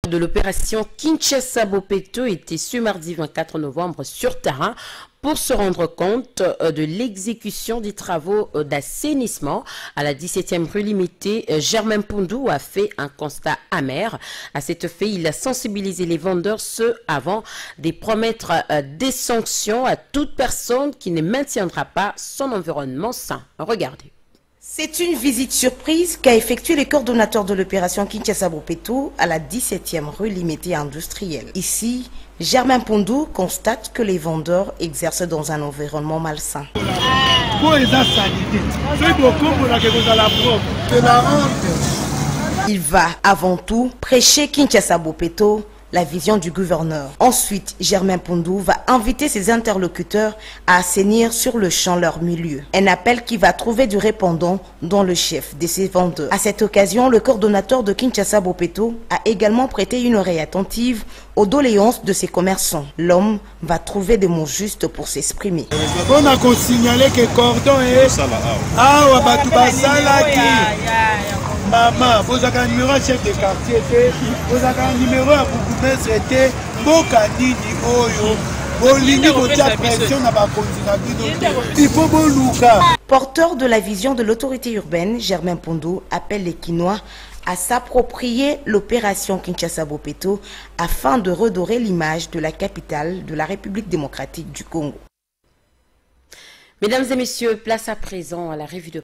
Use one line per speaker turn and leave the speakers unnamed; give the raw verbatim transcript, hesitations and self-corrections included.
de l'opération Kinshasa Bopeto était ce mardi vingt-quatre novembre sur terrain pour se rendre compte de l'exécution des travaux d'assainissement à la dix-septième rue limitée. Germain Pondou a fait un constat amer. À cet effet, il a sensibilisé les vendeurs, ce avant de promettre des sanctions à toute personne qui ne maintiendra pas son environnement sain. Regardez.
C'est une visite surprise qu'a effectué le coordonnateur de l'opération Kinshasa Bopeto à la dix-septième rue limitée industrielle. Ici, Germain Pondou constate que les vendeurs exercent dans un environnement malsain. Il va avant tout prêcher Kinshasa Bopeto, la vision du gouverneur. Ensuite, Germain Pondou va inviter ses interlocuteurs à assainir sur le champ leur milieu. Un appel qui va trouver du répondant dans le chef de ses vendeurs. À cette occasion, le coordonnateur de Kinshasa Bopeto a également prêté une oreille attentive aux doléances de ses commerçants. L'homme va trouver des mots justes pour s'exprimer.
On a signalé que cordon est ah maman, vous avez un numéro à chef de quartier, vous avez un numéro à bourgmestre,
porteur de la vision de l'autorité urbaine, Germain Pondou appelle les Kinois à s'approprier l'opération Kinshasa Bopeto afin de redorer l'image de la capitale de la République démocratique du Congo.
Mesdames et messieurs, place à présent à la revue de